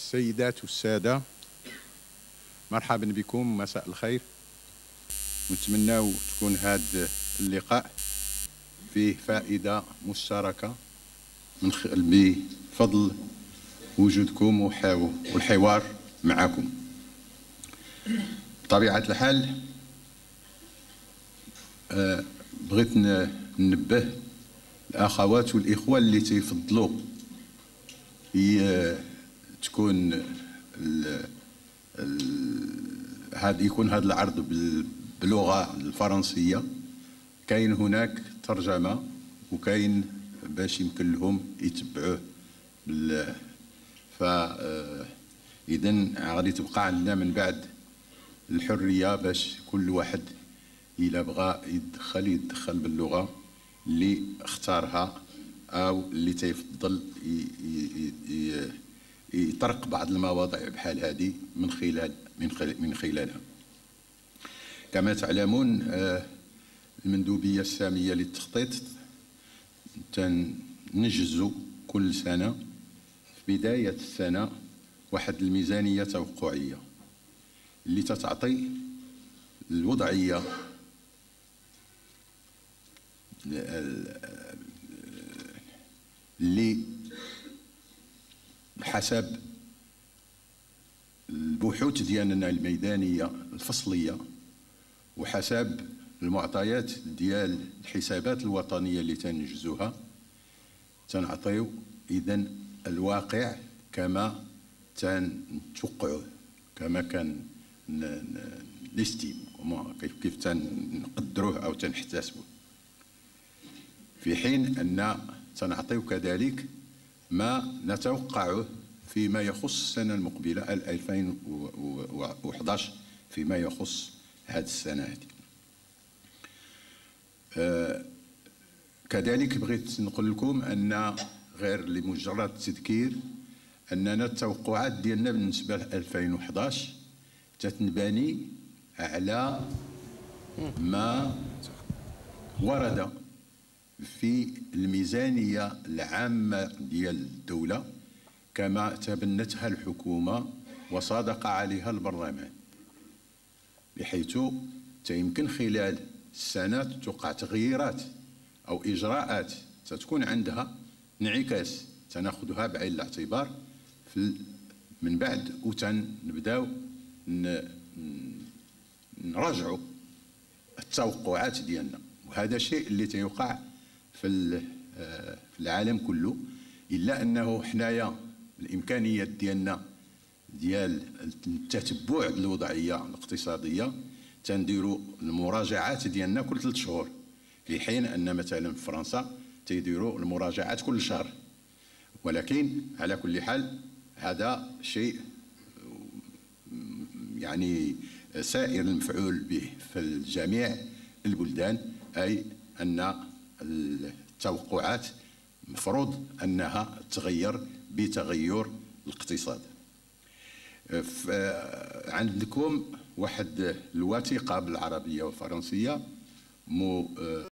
السيدات والسادة، مرحبا بكم، مساء الخير. نتمنى تكون هذا اللقاء فيه فائدة مشتركة بفضل وجودكم والحوار معكم. بطبيعة الحال بغيت ننبه الأخوات والإخوة اللي تيفضلوا تكون يكون هذا العرض باللغة الفرنسية. كاين هناك ترجمة وكاين باش يمكن لهم يتبعوه إذن غادي تبقى عندنا من بعد الحرية باش كل واحد إلا بغى يدخل باللغة اللي اختارها أو اللي تيفضل يطرق بعض المواضيع بحال هذه من خلالها. كما تعلمون المندوبية السامية للتخطيط تنجز كل سنة في بداية السنة واحد الميزانية توقعية اللي تتعطي الوضعية اللي بحسب البحوث ديالنا الميدانية الفصلية وحسب المعطيات ديال الحسابات الوطنية اللي تنجزوها تنعطيو إذن الواقع كما تنتوقعوه، كما كان نستيم كيف تنقدروه أو تنحتسبوه، في حين أن تنعطيو كذلك ما نتوقعه فيما يخص السنة المقبلة 2011 فيما يخص هذه السنة هذه. كذلك بغيت نقول لكم أن غير لمجرد التذكير أننا التوقعات ديالنا بالنسبة ل 2011 تتنبني على ما ورد في الميزانية العامة ديال الدولة كما تبنتها الحكومة وصادق عليها البرلمان، بحيث يمكن خلال السنة توقع تغييرات أو إجراءات ستكون عندها انعكاس تناخذها بعين الاعتبار من بعد وتنبداو نراجعوا التوقعات ديالنا. وهذا الشيء اللي تيوقع في العالم كله، إلا أنه حنايا الإمكانيات ديالنا ديال التتبع الوضعية الاقتصادية تنديروا المراجعات ديالنا كل 3 شهور، في حين أن مثلا في فرنسا تيديروا المراجعات كل شهر. ولكن على كل حال هذا شيء يعني سائر المفعول به في جميع البلدان، أي أن التوقعات مفروض أنها تغير بتغير الاقتصاد. عندكم واحد الوثيقة بالعربية والفرنسية